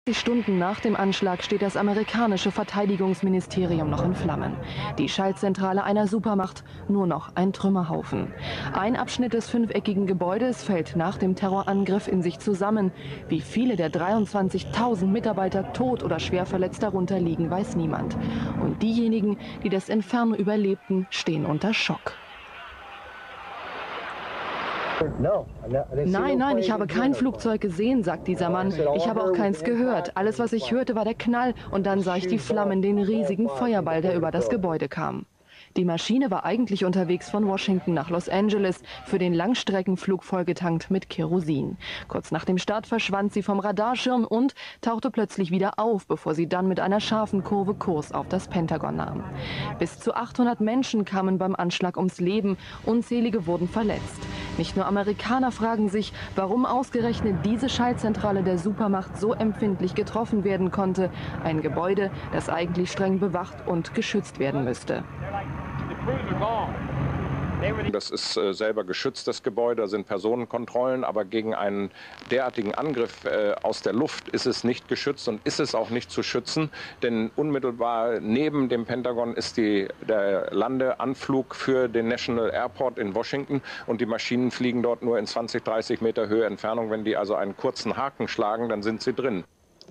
Stunden nach dem Anschlag steht das amerikanische Verteidigungsministerium noch in Flammen. Die Schaltzentrale einer Supermacht, nur noch ein Trümmerhaufen. Ein Abschnitt des fünfeckigen Gebäudes fällt nach dem Terrorangriff in sich zusammen. Wie viele der 23.000 Mitarbeiter tot oder schwer verletzt darunter liegen, weiß niemand. Und diejenigen, die das Inferno überlebten, stehen unter Schock. Nein, ich habe kein Flugzeug gesehen, sagt dieser Mann. Ich habe auch keins gehört. Alles, was ich hörte, war der Knall. Und dann sah ich die Flammen, den riesigen Feuerball, der über das Gebäude kam. Die Maschine war eigentlich unterwegs von Washington nach Los Angeles, für den Langstreckenflug vollgetankt mit Kerosin. Kurz nach dem Start verschwand sie vom Radarschirm und tauchte plötzlich wieder auf, bevor sie dann mit einer scharfen Kurve Kurs auf das Pentagon nahm. Bis zu 800 Menschen kamen beim Anschlag ums Leben, unzählige wurden verletzt. Nicht nur Amerikaner fragen sich, warum ausgerechnet diese Schaltzentrale der Supermacht so empfindlich getroffen werden konnte. Ein Gebäude, das eigentlich streng bewacht und geschützt werden müsste. Das ist selber geschützt, das Gebäude, da sind Personenkontrollen, aber gegen einen derartigen Angriff aus der Luft ist es nicht geschützt und ist es auch nicht zu schützen, denn unmittelbar neben dem Pentagon ist der Landeanflug für den National Airport in Washington und die Maschinen fliegen dort nur in 20, 30 Meter Höhe Entfernung. Wenn die also einen kurzen Haken schlagen, dann sind sie drin.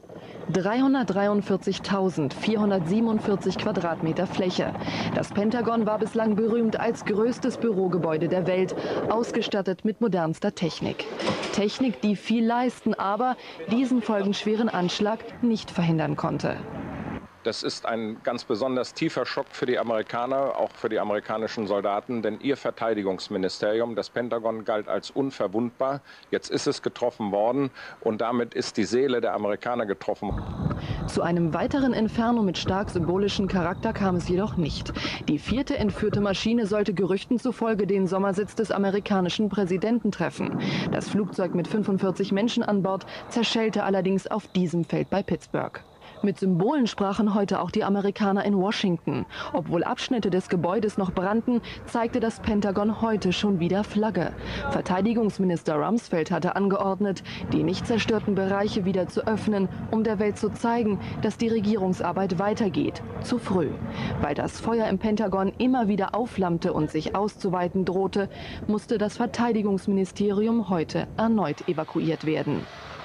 343.447 Quadratmeter Fläche. Das Pentagon war bislang berühmt als größtes Bürogebäude der Welt, ausgestattet mit modernster Technik. Technik, die viel leisten, aber diesen folgenschweren Anschlag nicht verhindern konnte. Das ist ein ganz besonders tiefer Schock für die Amerikaner, auch für die amerikanischen Soldaten, denn ihr Verteidigungsministerium, das Pentagon, galt als unverwundbar. Jetzt ist es getroffen worden und damit ist die Seele der Amerikaner getroffen. Zu einem weiteren Inferno mit stark symbolischem Charakter kam es jedoch nicht. Die vierte entführte Maschine sollte Gerüchten zufolge den Sommersitz des amerikanischen Präsidenten treffen. Das Flugzeug mit 45 Menschen an Bord zerschellte allerdings auf diesem Feld bei Pittsburgh. Mit Symbolen sprachen heute auch die Amerikaner in Washington. Obwohl Abschnitte des Gebäudes noch brannten, zeigte das Pentagon heute schon wieder Flagge. Verteidigungsminister Rumsfeld hatte angeordnet, die nicht zerstörten Bereiche wieder zu öffnen, um der Welt zu zeigen, dass die Regierungsarbeit weitergeht. Zu früh. Weil das Feuer im Pentagon immer wieder aufflammte und sich auszuweiten drohte, musste das Verteidigungsministerium heute erneut evakuiert werden.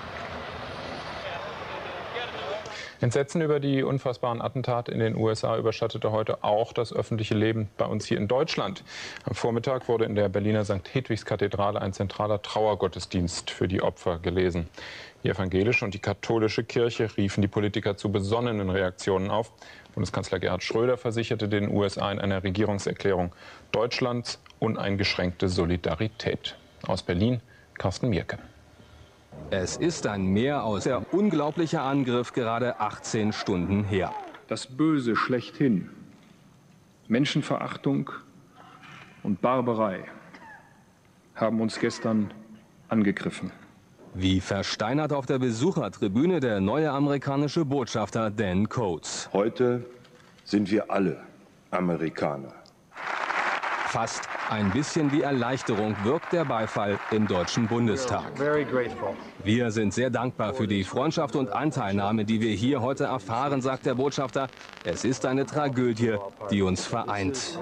Entsetzen über die unfassbaren Attentate in den USA überschattete heute auch das öffentliche Leben bei uns hier in Deutschland. Am Vormittag wurde in der Berliner St. Hedwigs-Kathedrale ein zentraler Trauergottesdienst für die Opfer gelesen. Die evangelische und die katholische Kirche riefen die Politiker zu besonnenen Reaktionen auf. Bundeskanzler Gerhard Schröder versicherte den USA in einer Regierungserklärung Deutschlands uneingeschränkte Solidarität. Aus Berlin, Carsten Mierke. Es ist ein Mehr aus. Der unglaubliche Angriff gerade 18 Stunden her. Das Böse schlechthin, Menschenverachtung und Barbarei haben uns gestern angegriffen. Wie versteinert auf der Besuchertribüne der neue amerikanische Botschafter Dan Coats. Heute sind wir alle Amerikaner. Fast ein bisschen wie Erleichterung wirkt der Beifall im Deutschen Bundestag. Wir sind sehr dankbar für die Freundschaft und Anteilnahme, die wir hier heute erfahren, sagt der Botschafter. Es ist eine Tragödie, die uns vereint.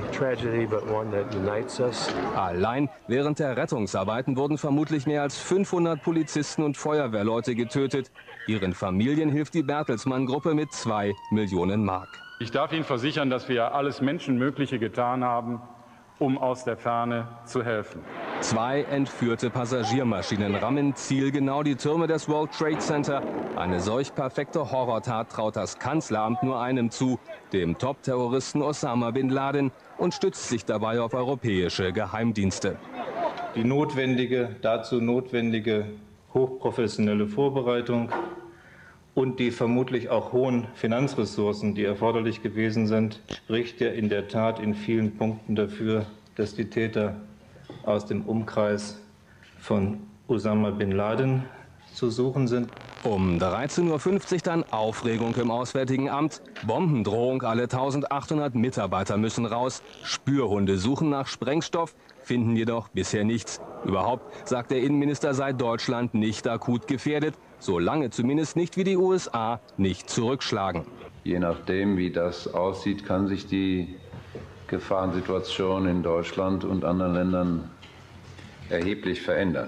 Allein während der Rettungsarbeiten wurden vermutlich mehr als 500 Polizisten und Feuerwehrleute getötet. Ihren Familien hilft die Bertelsmann-Gruppe mit 2 Millionen Mark. Ich darf Ihnen versichern, dass wir alles Menschenmögliche getan haben, um aus der Ferne zu helfen. 2 entführte Passagiermaschinen rammen zielgenau die Türme des World Trade Center. Eine solch perfekte Horrortat traut das Kanzleramt nur einem zu, dem Top-Terroristen Osama Bin Laden, und stützt sich dabei auf europäische Geheimdienste. Die dazu notwendige hochprofessionelle Vorbereitung und die vermutlich auch hohen Finanzressourcen, die erforderlich gewesen sind, spricht ja in der Tat in vielen Punkten dafür, dass die Täter aus dem Umkreis von Osama Bin Laden zu suchen sind. Um 13:50 Uhr dann Aufregung im Auswärtigen Amt. Bombendrohung, alle 1800 Mitarbeiter müssen raus. Spürhunde suchen nach Sprengstoff, finden jedoch bisher nichts. Überhaupt sagt der Innenminister, sei Deutschland nicht akut gefährdet. solange zumindest nicht wie die USA nicht zurückschlagen. Je nachdem, wie das aussieht, kann sich die Gefahrensituation in Deutschland und anderen Ländern erheblich verändern.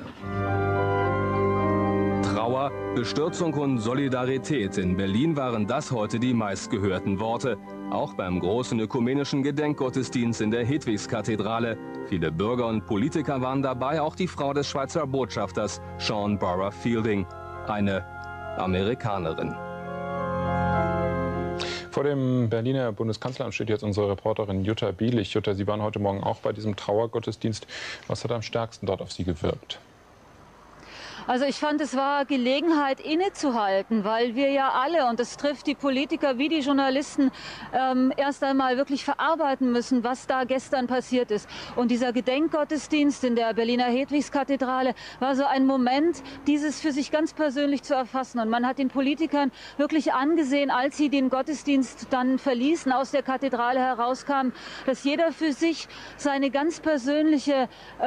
Trauer, Bestürzung und Solidarität. In Berlin waren das heute die meistgehörten Worte. Auch beim großen ökumenischen Gedenkgottesdienst in der Hedwigskathedrale. Viele Bürger und Politiker waren dabei, auch die Frau des Schweizer Botschafters Sean Borough Fielding, eine Amerikanerin. Vor dem Berliner Bundeskanzleramt steht jetzt unsere Reporterin Jutta Bielich. Jutta, Sie waren heute Morgen auch bei diesem Trauergottesdienst. Was hat am stärksten dort auf Sie gewirkt? Also ich fand, es war Gelegenheit innezuhalten, weil wir ja alle, und das trifft die Politiker wie die Journalisten, erst einmal wirklich verarbeiten müssen, was da gestern passiert ist. Und dieser Gedenkgottesdienst in der Berliner Hedwigskathedrale war so ein Moment, dieses für sich ganz persönlich zu erfassen. Und man hat den Politikern wirklich angesehen, als sie den Gottesdienst dann verließen, aus der Kathedrale herauskamen, dass jeder für sich sein ganz persönliches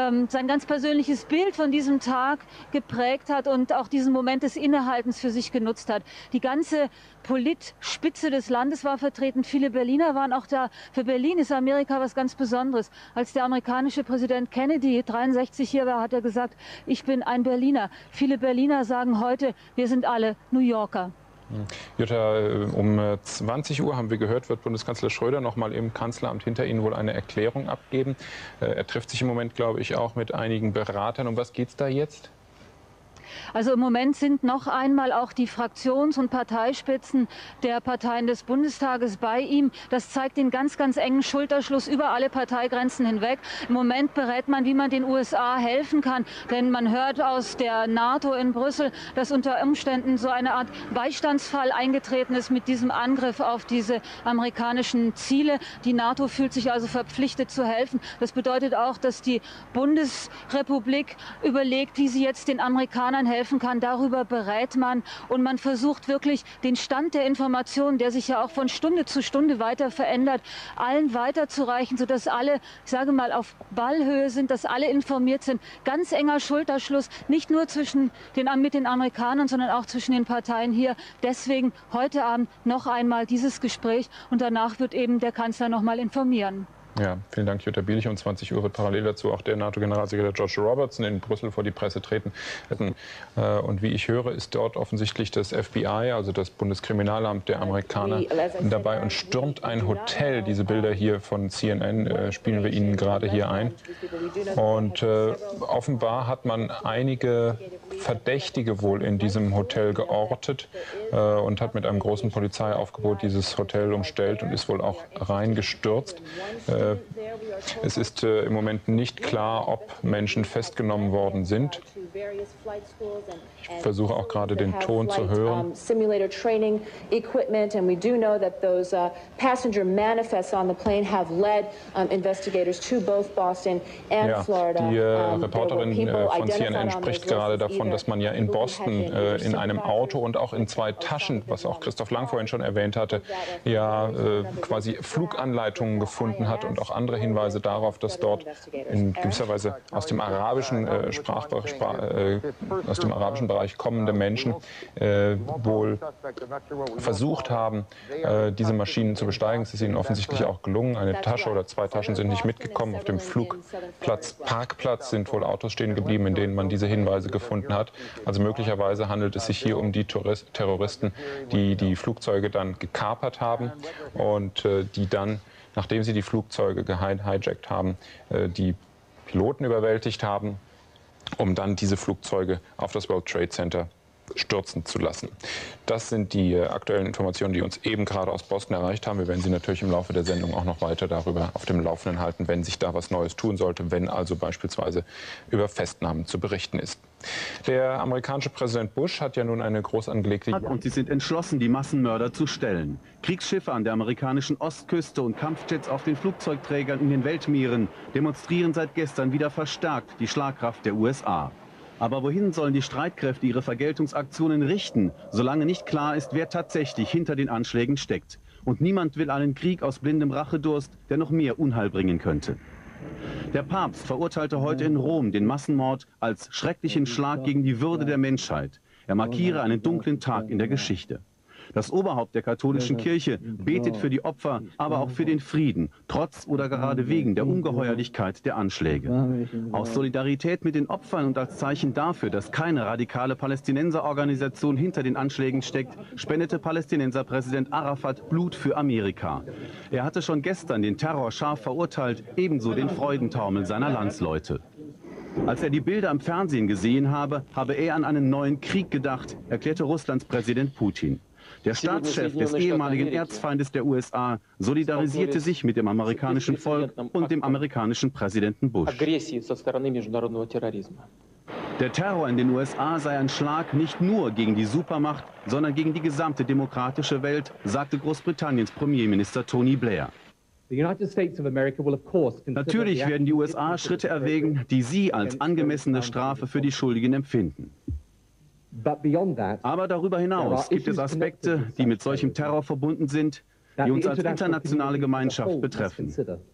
Bild von diesem Tag geprägt hat und auch diesen Moment des Innehaltens für sich genutzt hat. Die ganze Politspitze des Landes war vertreten. Viele Berliner waren auch da. Für Berlin ist Amerika was ganz Besonderes. Als der amerikanische Präsident Kennedy 63 hier war, hat er gesagt, ich bin ein Berliner. Viele Berliner sagen heute, wir sind alle New Yorker. Jutta, um 20 Uhr haben wir gehört, wird Bundeskanzler Schröder noch mal im Kanzleramt hinter Ihnen wohl eine Erklärung abgeben. Er trifft sich im Moment, glaube ich, auch mit einigen Beratern. Um was geht es da jetzt? Also im Moment sind noch einmal auch die Fraktions- und Parteispitzen der Parteien des Bundestages bei ihm. Das zeigt den ganz, ganz engen Schulterschluss über alle Parteigrenzen hinweg. Im Moment berät man, wie man den USA helfen kann. Denn man hört aus der NATO in Brüssel, dass unter Umständen so eine Art Beistandsfall eingetreten ist mit diesem Angriff auf diese amerikanischen Ziele. Die NATO fühlt sich also verpflichtet zu helfen. Das bedeutet auch, dass die Bundesrepublik überlegt, wie sie jetzt den Amerikanern helfen kann. Darüber berät man und man versucht wirklich den Stand der Informationen, der sich ja auch von Stunde zu Stunde weiter verändert, allen weiterzureichen, sodass alle, ich sage mal, auf Ballhöhe sind, dass alle informiert sind. Ganz enger Schulterschluss, nicht nur mit den Amerikanern, sondern auch zwischen den Parteien hier. Deswegen heute Abend noch einmal dieses Gespräch und danach wird eben der Kanzler noch mal informieren. Ja, vielen Dank, Jutta Bielich. Um 20 Uhr wird parallel dazu auch der NATO-Generalsekretär George Robertson in Brüssel vor die Presse treten. Und wie ich höre, ist dort offensichtlich das FBI, also das Bundeskriminalamt der Amerikaner, dabei und stürmt ein Hotel. Diese Bilder hier von CNN spielen wir Ihnen gerade hier ein. Und offenbar hat man einige Verdächtige wohl in diesem Hotel geortet und hat mit einem großen Polizeiaufgebot dieses Hotel umstellt und ist wohl auch reingestürzt. Es ist im Moment nicht klar, ob Menschen festgenommen worden sind. Ich versuche auch gerade den Ton zu hören. Simulator training equipment, and we do know that those passenger manifests on the plane have led investigators to both Boston and Florida. Die Reporterin von CNN spricht gerade davon, dass man ja in Boston in einem Auto und auch in 2 Taschen, was auch Christoph Lang vorhin schon erwähnt hatte, ja quasi Fluganleitungen gefunden hat und auch andere Hinweise darauf, dass dort in gewisser Weise aus dem arabischen Bereich kommende Menschen wohl versucht haben, diese Maschinen zu besteigen. Es ist ihnen offensichtlich auch gelungen. Eine Tasche oder 2 Taschen sind nicht mitgekommen. Auf dem Parkplatz sind wohl Autos stehen geblieben, in denen man diese Hinweise gefunden hat. Also möglicherweise handelt es sich hier um die Terroristen, die die Flugzeuge dann gekapert haben und die dann, nachdem sie die Flugzeuge gehijackt haben, die Piloten überwältigt haben, um dann diese Flugzeuge auf das World Trade Center stürzen zu lassen. Das sind die aktuellen Informationen, die uns eben gerade aus Boston erreicht haben. Wir werden Sie natürlich im Laufe der Sendung auch noch weiter darüber auf dem Laufenden halten, wenn sich da was Neues tun sollte, wenn also beispielsweise über Festnahmen zu berichten ist. Der amerikanische Präsident Bush hat ja nun eine groß angelegte... Und sie sind entschlossen, die Massenmörder zu stellen. Kriegsschiffe an der amerikanischen Ostküste und Kampfjets auf den Flugzeugträgern in den Weltmeeren demonstrieren seit gestern wieder verstärkt die Schlagkraft der USA. Aber wohin sollen die Streitkräfte ihre Vergeltungsaktionen richten, solange nicht klar ist, wer tatsächlich hinter den Anschlägen steckt? Und niemand will einen Krieg aus blindem Rachedurst, der noch mehr Unheil bringen könnte. Der Papst verurteilte heute in Rom den Massenmord als schrecklichen Schlag gegen die Würde der Menschheit. Er markiere einen dunklen Tag in der Geschichte. Das Oberhaupt der katholischen Kirche betet für die Opfer, aber auch für den Frieden, trotz oder gerade wegen der Ungeheuerlichkeit der Anschläge. Aus Solidarität mit den Opfern und als Zeichen dafür, dass keine radikale Palästinenserorganisation hinter den Anschlägen steckt, spendete Palästinenserpräsident Arafat Blut für Amerika. Er hatte schon gestern den Terror scharf verurteilt, ebenso den Freudentaumel seiner Landsleute. Als er die Bilder im Fernsehen gesehen habe, habe er an einen neuen Krieg gedacht, erklärte Russlands Präsident Putin. Der Staatschef des ehemaligen Erzfeindes der USA solidarisierte sich mit dem amerikanischen Volk und dem amerikanischen Präsidenten Bush. Der Terror in den USA sei ein Schlag nicht nur gegen die Supermacht, sondern gegen die gesamte demokratische Welt, sagte Großbritanniens Premierminister Tony Blair. Natürlich werden die USA Schritte erwägen, die sie als angemessene Strafe für die Schuldigen empfinden. Aber darüber hinaus gibt es Aspekte, die mit solchem Terror verbunden sind, die uns als internationale Gemeinschaft betreffen.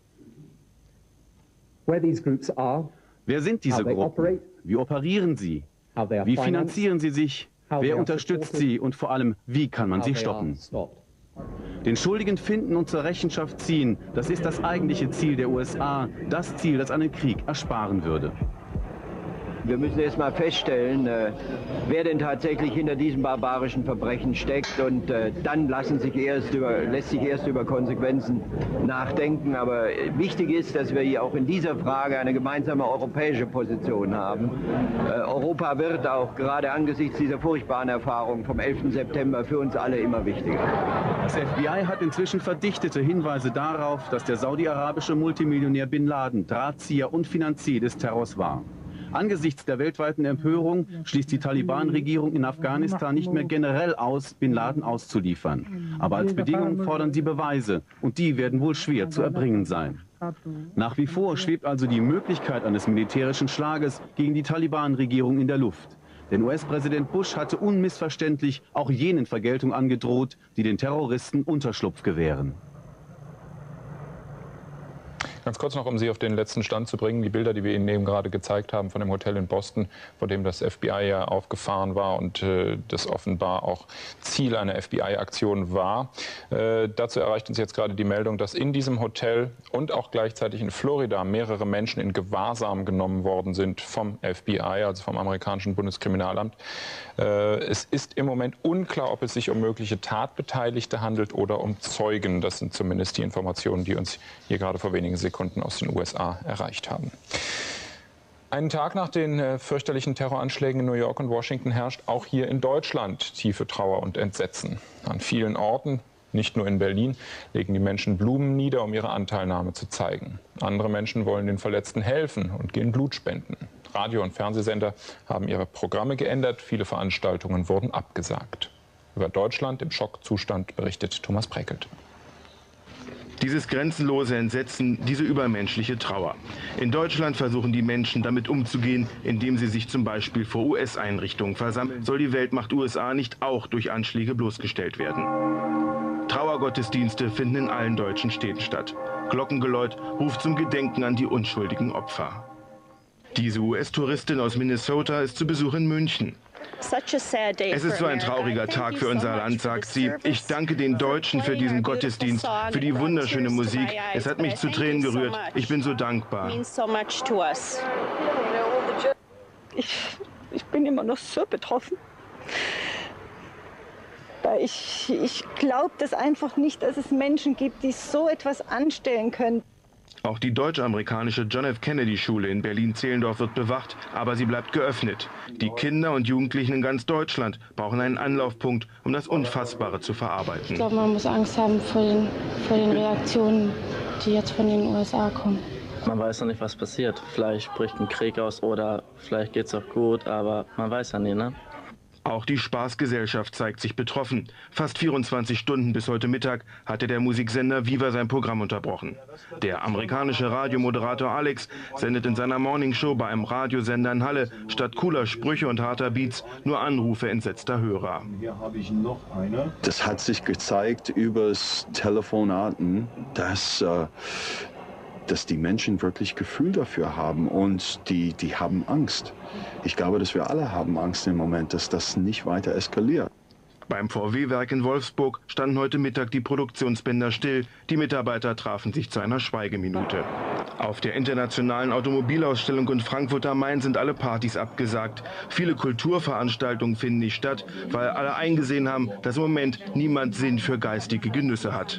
Wer sind diese Gruppen? Wie operieren sie? Wie finanzieren sie sich? Wer unterstützt sie? Und vor allem, wie kann man sie stoppen? Den Schuldigen finden und zur Rechenschaft ziehen, das ist das eigentliche Ziel der USA, das Ziel, das einen Krieg ersparen würde. Wir müssen erst mal feststellen, wer denn tatsächlich hinter diesem barbarischen Verbrechen steckt, und dann lässt sich erst über Konsequenzen nachdenken. Aber wichtig ist, dass wir hier auch in dieser Frage eine gemeinsame europäische Position haben. Europa wird auch gerade angesichts dieser furchtbaren Erfahrung vom 11. September für uns alle immer wichtiger. Das FBI hat inzwischen verdichtete Hinweise darauf, dass der saudi-arabische Multimillionär Bin Laden Drahtzieher und Finanzier des Terrors war. Angesichts der weltweiten Empörung schließt die Taliban-Regierung in Afghanistan nicht mehr generell aus, Bin Laden auszuliefern. Aber als Bedingung fordern sie Beweise, und die werden wohl schwer zu erbringen sein. Nach wie vor schwebt also die Möglichkeit eines militärischen Schlages gegen die Taliban-Regierung in der Luft. Denn US-Präsident Bush hatte unmissverständlich auch jenen Vergeltung angedroht, die den Terroristen Unterschlupf gewähren. Ganz kurz noch, um Sie auf den letzten Stand zu bringen, die Bilder, die wir Ihnen eben gerade gezeigt haben von dem Hotel in Boston, vor dem das FBI ja aufgefahren war und das offenbar auch Ziel einer FBI-Aktion war. Dazu erreicht uns jetzt gerade die Meldung, dass in diesem Hotel und auch gleichzeitig in Florida mehrere Menschen in Gewahrsam genommen worden sind vom FBI, also vom amerikanischen Bundeskriminalamt. Es ist im Moment unklar, ob es sich um mögliche Tatbeteiligte handelt oder um Zeugen. Das sind zumindest die Informationen, die uns hier gerade vor wenigen Sekunden aus den USA erreicht haben. Einen Tag nach den fürchterlichen Terroranschlägen in New York und Washington herrscht auch hier in Deutschland tiefe Trauer und Entsetzen. An vielen Orten, nicht nur in Berlin, legen die Menschen Blumen nieder, um ihre Anteilnahme zu zeigen. Andere Menschen wollen den Verletzten helfen und gehen Blut spenden. Radio- und Fernsehsender haben ihre Programme geändert, viele Veranstaltungen wurden abgesagt. Über Deutschland im Schockzustand berichtet Thomas Prekelt. Dieses grenzenlose Entsetzen, diese übermenschliche Trauer. In Deutschland versuchen die Menschen damit umzugehen, indem sie sich zum Beispiel vor US-Einrichtungen versammeln. Soll die Weltmacht USA nicht auch durch Anschläge bloßgestellt werden? Trauergottesdienste finden in allen deutschen Städten statt. Glockengeläut ruft zum Gedenken an die unschuldigen Opfer. Diese US-Touristin aus Minnesota ist zu Besuch in München. Es ist so ein trauriger Tag für unser Land, sagt sie. Ich danke den Deutschen für diesen Gottesdienst, für die wunderschöne Musik. Es hat mich zu Tränen gerührt. Ich bin so dankbar. Ich bin immer noch so betroffen. Weil ich glaube das einfach nicht, dass es Menschen gibt, die so etwas anstellen können. Auch die deutsch-amerikanische John F. Kennedy Schule in Berlin-Zehlendorf wird bewacht, aber sie bleibt geöffnet. Die Kinder und Jugendlichen in ganz Deutschland brauchen einen Anlaufpunkt, um das Unfassbare zu verarbeiten. Ich glaube, man muss Angst haben vor den Reaktionen, die jetzt von den USA kommen. Man weiß noch nicht, was passiert. Vielleicht bricht ein Krieg aus oder vielleicht geht es auch gut, aber man weiß ja nie, ne? Auch die Spaßgesellschaft zeigt sich betroffen. Fast 24 Stunden bis heute Mittag hatte der Musiksender Viva sein Programm unterbrochen. Der amerikanische Radiomoderator Alex sendet in seiner Morningshow bei einem Radiosender in Halle statt cooler Sprüche und harter Beats nur Anrufe entsetzter Hörer. Hier habe ich noch eine. Das hat sich gezeigt übers Telefonaten, dass dass die Menschen wirklich Gefühl dafür haben und die haben Angst. Ich glaube, dass wir alle haben Angst im Moment, dass das nicht weiter eskaliert. Beim VW-Werk in Wolfsburg standen heute Mittag die Produktionsbänder still. Die Mitarbeiter trafen sich zu einer Schweigeminute. Auf der internationalen Automobilausstellung in Frankfurt am Main sind alle Partys abgesagt. Viele Kulturveranstaltungen finden nicht statt, weil alle eingesehen haben, dass im Moment niemand Sinn für geistige Genüsse hat.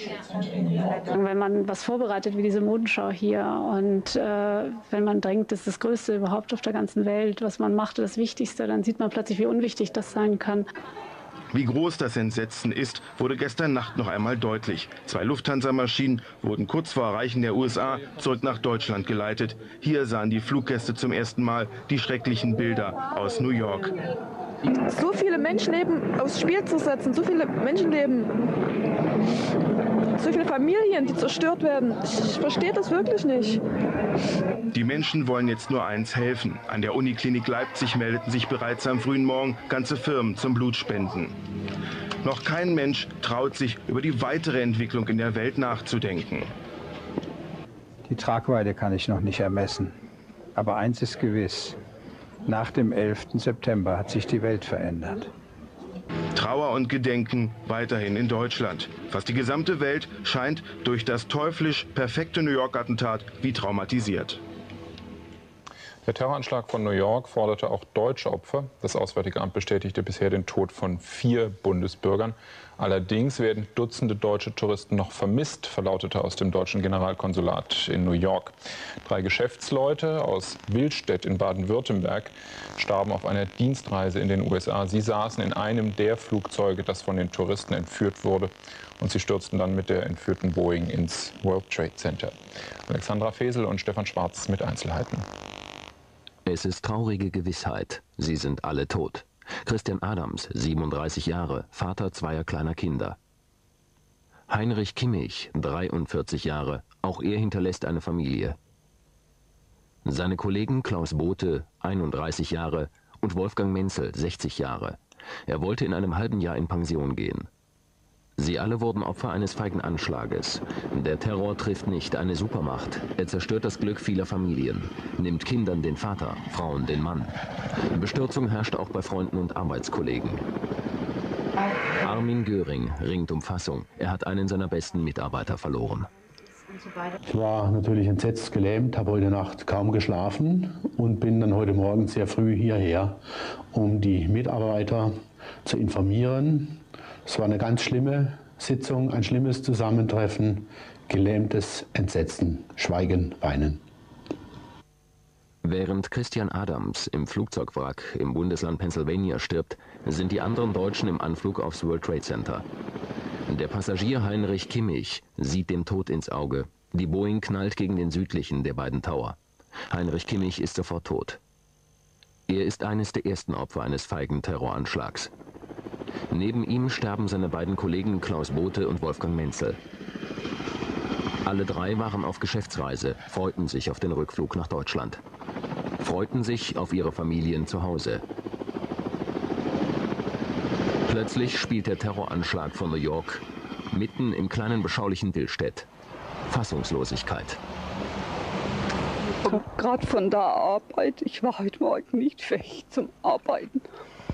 Wenn man was vorbereitet wie diese Modenschau hier und wenn man denkt, das ist das Größte überhaupt auf der ganzen Welt, was man macht, das Wichtigste, dann sieht man plötzlich, wie unwichtig das sein kann. Wie groß das Entsetzen ist, wurde gestern Nacht noch einmal deutlich. 2 Lufthansa-Maschinen wurden kurz vor Erreichen der USA zurück nach Deutschland geleitet. Hier sahen die Fluggäste zum ersten Mal die schrecklichen Bilder aus New York. So viele Menschenleben aufs Spiel zu setzen, so viele Menschenleben, so viele Familien, die zerstört werden. Ich verstehe das wirklich nicht. Die Menschen wollen jetzt nur eins: helfen. An der Uniklinik Leipzig meldeten sich bereits am frühen Morgen ganze Firmen zum Blutspenden. Noch kein Mensch traut sich, über die weitere Entwicklung in der Welt nachzudenken. Die Tragweite kann ich noch nicht ermessen. Aber eins ist gewiss: Nach dem 11. September hat sich die Welt verändert. Trauer und Gedenken weiterhin in Deutschland. Fast die gesamte Welt scheint durch das teuflisch perfekte New York-Attentat wie traumatisiert. Der Terroranschlag von New York forderte auch deutsche Opfer. Das Auswärtige Amt bestätigte bisher den Tod von 4 Bundesbürgern. Allerdings werden Dutzende deutsche Touristen noch vermisst, verlautete aus dem deutschen Generalkonsulat in New York. 3 Geschäftsleute aus Willstedt in Baden-Württemberg starben auf einer Dienstreise in den USA. Sie saßen in einem der Flugzeuge, das von den Touristen entführt wurde. Und sie stürzten dann mit der entführten Boeing ins World Trade Center. Alexandra Fesel und Stefan Schwarz mit Einzelheiten. Es ist traurige Gewissheit. Sie sind alle tot. Christian Adams, 37 Jahre, Vater 2 kleiner Kinder. Heinrich Kimmich, 43 Jahre, auch er hinterlässt eine Familie. Seine Kollegen Klaus Bothe, 31 Jahre, und Wolfgang Menzel, 60 Jahre. Er wollte in einem halben Jahr in Pension gehen. Sie alle wurden Opfer eines feigen Anschlages. Der Terror trifft nicht eine Supermacht. Er zerstört das Glück vieler Familien, nimmt Kindern den Vater, Frauen den Mann. Bestürzung herrscht auch bei Freunden und Arbeitskollegen. Armin Göring ringt um Fassung. Er hat einen seiner besten Mitarbeiter verloren. Ich war natürlich entsetzt, gelähmt, habe heute Nacht kaum geschlafen und bin dann heute Morgen sehr früh hierher, um die Mitarbeiter zu informieren. Es war eine ganz schlimme Sitzung, ein schlimmes Zusammentreffen, gelähmtes Entsetzen, Schweigen, Weinen. Während Christian Adams im Flugzeugwrack im Bundesland Pennsylvania stirbt, sind die anderen Deutschen im Anflug aufs World Trade Center. Der Passagier Heinrich Kimmich sieht dem Tod ins Auge. Die Boeing knallt gegen den südlichen der beiden Tower. Heinrich Kimmich ist sofort tot. Er ist eines der ersten Opfer eines feigen Terroranschlags. Neben ihm sterben seine beiden Kollegen Klaus Bothe und Wolfgang Menzel. Alle 3 waren auf Geschäftsreise, freuten sich auf den Rückflug nach Deutschland. Freuten sich auf ihre Familien zu Hause. Plötzlich spielt der Terroranschlag von New York mitten im kleinen beschaulichen Willstedt. Fassungslosigkeit. Ich komme gerade von der Arbeit. Ich war heute Morgen nicht fähig zum Arbeiten.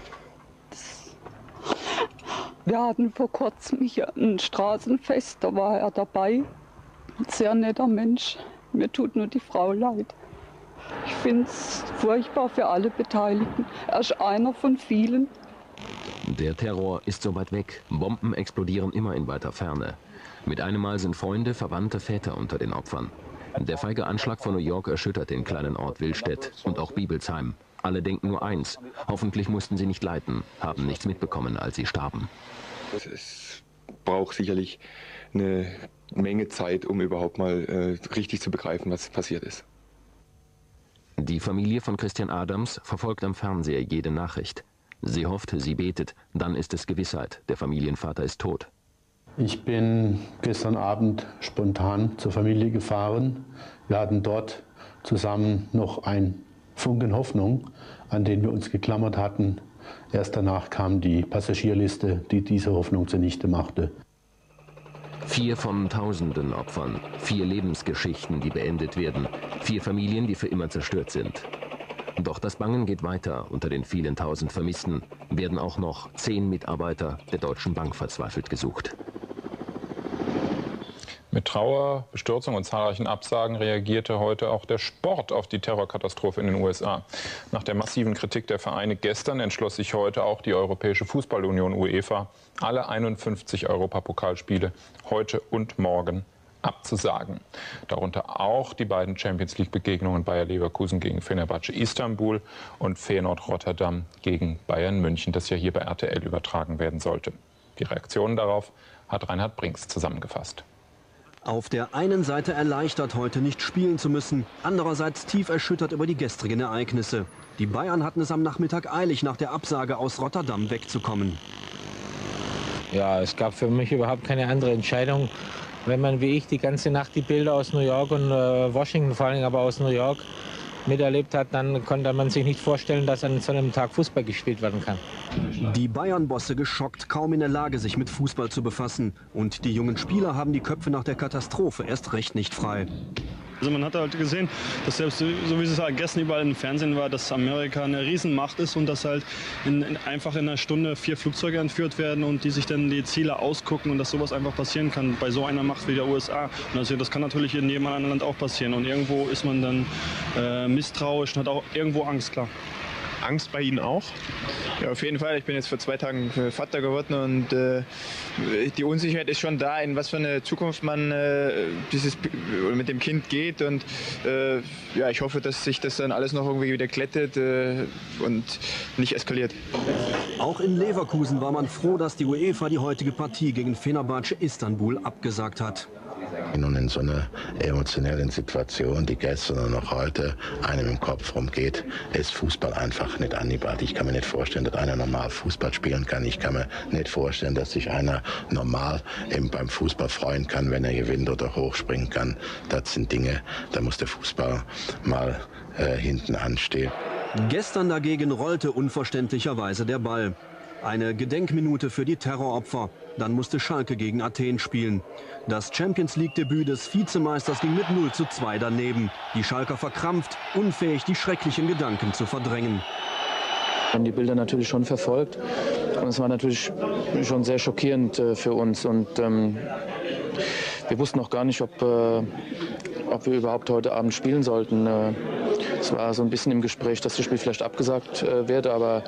Wir hatten vor kurzem hier ein Straßenfest, da war er dabei. Ein sehr netter Mensch. Mir tut nur die Frau leid. Ich finde es furchtbar für alle Beteiligten. Er ist einer von vielen. Der Terror ist so weit weg. Bomben explodieren immer in weiter Ferne. Mit einem Mal sind Freunde, Verwandte, Väter unter den Opfern. Der feige Anschlag von New York erschüttert den kleinen Ort Willstedt und auch Biebelsheim. Alle denken nur eins: Hoffentlich mussten sie nicht leiden, haben nichts mitbekommen, als sie starben. Es braucht sicherlich eine Menge Zeit, um überhaupt mal richtig zu begreifen, was passiert ist. Die Familie von Christian Adams verfolgt am Fernseher jede Nachricht. Sie hofft, sie betet, dann ist es Gewissheit, der Familienvater ist tot. Ich bin gestern Abend spontan zur Familie gefahren. Wir hatten dort zusammen noch ein Funken Hoffnung, an den wir uns geklammert hatten. Erst danach kam die Passagierliste, die diese Hoffnung zunichte machte. 4 von tausenden Opfern, 4 Lebensgeschichten, die beendet werden, 4 Familien, die für immer zerstört sind. Doch das Bangen geht weiter. Unter den vielen tausend Vermissten werden auch noch 10 Mitarbeiter der Deutschen Bank verzweifelt gesucht. Mit Trauer, Bestürzung und zahlreichen Absagen reagierte heute auch der Sport auf die Terrorkatastrophe in den USA. Nach der massiven Kritik der Vereine gestern entschloss sich heute auch die Europäische Fußballunion UEFA, alle 51 Europapokalspiele heute und morgen abzusagen. Darunter auch die beiden Champions-League-Begegnungen Bayer Leverkusen gegen Fenerbahce Istanbul und Feyenoord Rotterdam gegen Bayern München, das ja hier bei RTL übertragen werden sollte. Die Reaktionen darauf hat Reinhard Brinks zusammengefasst. Auf der einen Seite erleichtert, heute nicht spielen zu müssen, andererseits tief erschüttert über die gestrigen Ereignisse. Die Bayern hatten es am Nachmittag eilig, nach der Absage aus Rotterdam wegzukommen. Ja, es gab für mich überhaupt keine andere Entscheidung. Wenn man wie ich die ganze Nacht die Bilder aus New York und Washington, vor allem aber aus New York, miterlebt hat, dann konnte man sich nicht vorstellen, dass an so einem Tag Fußball gespielt werden kann. Die Bayern-Bosse geschockt, kaum in der Lage, sich mit Fußball zu befassen. Und die jungen Spieler haben die Köpfe nach der Katastrophe erst recht nicht frei. Also man hat halt gesehen, dass selbst so wie es halt gestern überall im Fernsehen war, dass Amerika eine Riesenmacht ist und dass halt einfach in einer Stunde 4 Flugzeuge entführt werden und die sich dann die Ziele ausgucken und dass sowas einfach passieren kann bei so einer Macht wie der USA. Und also das kann natürlich in jedem anderen Land auch passieren und irgendwo ist man dann misstrauisch und hat auch irgendwo Angst, klar. Angst bei Ihnen auch? Ja, auf jeden Fall. Ich bin jetzt vor 2 Tagen Vater geworden und die Unsicherheit ist schon da, in was für eine Zukunft man mit dem Kind geht. Und ja, ich hoffe, dass sich das dann alles noch irgendwie wieder glättet und nicht eskaliert. Auch in Leverkusen war man froh, dass die UEFA die heutige Partie gegen Fenerbahce Istanbul abgesagt hat. Nun in so einer emotionellen Situation, die gestern und noch heute einem im Kopf rumgeht, ist Fußball einfach nicht annehmbar. Ich kann mir nicht vorstellen, dass einer normal Fußball spielen kann. Ich kann mir nicht vorstellen, dass sich einer normal eben beim Fußball freuen kann, wenn er gewinnt oder hochspringen kann. Das sind Dinge, da muss der Fußball mal hinten anstehen. Gestern dagegen rollte unverständlicherweise der Ball. Eine Gedenkminute für die Terroropfer. Dann musste Schalke gegen Athen spielen. Das Champions-League-Debüt des Vizemeisters ging mit 0:2 daneben. Die Schalker verkrampft, unfähig, die schrecklichen Gedanken zu verdrängen. Wir haben die Bilder natürlich schon verfolgt und es war natürlich schon sehr schockierend für uns. Und wir wussten noch gar nicht, ob wir überhaupt heute Abend spielen sollten. Es war so ein bisschen im Gespräch, dass das Spiel vielleicht abgesagt werde, aber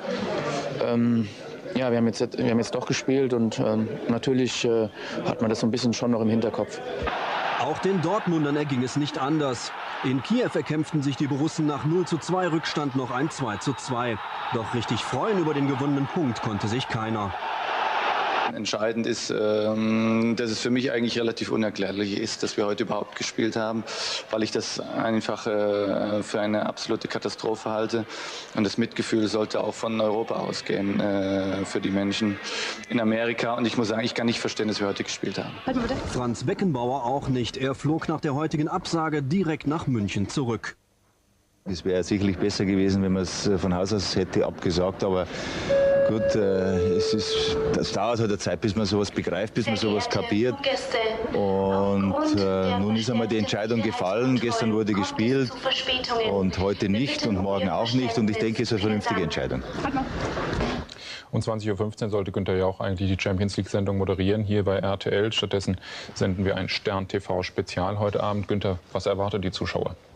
ja, wir haben jetzt doch gespielt und natürlich hat man das so ein bisschen schon noch im Hinterkopf. Auch den Dortmundern erging es nicht anders. In Kiew erkämpften sich die Borussen nach 0:2 Rückstand noch ein 2:2. Doch richtig freuen über den gewonnenen Punkt konnte sich keiner. Entscheidend ist, dass es für mich eigentlich relativ unerklärlich ist, dass wir heute überhaupt gespielt haben, weil ich das einfach für eine absolute Katastrophe halte. Und das Mitgefühl sollte auch von Europa ausgehen für die Menschen in Amerika. Und ich muss sagen, ich kann nicht verstehen, dass wir heute gespielt haben. Franz Beckenbauer auch nicht. Er flog nach der heutigen Absage direkt nach München zurück. Es wäre sicherlich besser gewesen, wenn man es von Haus aus hätte abgesagt, aber gut, das dauert halt eine Zeit, bis man sowas begreift, bis man sowas kapiert. Und nun ist einmal die Entscheidung gefallen. Gestern wurde gespielt und heute nicht und morgen auch nicht. Und ich denke, es ist eine vernünftige Entscheidung. Um 20:15 Uhr sollte Günther Jauch eigentlich die Champions-League-Sendung moderieren, hier bei RTL. Stattdessen senden wir ein Stern-TV-Spezial heute Abend. Günther, was erwartet die Zuschauer?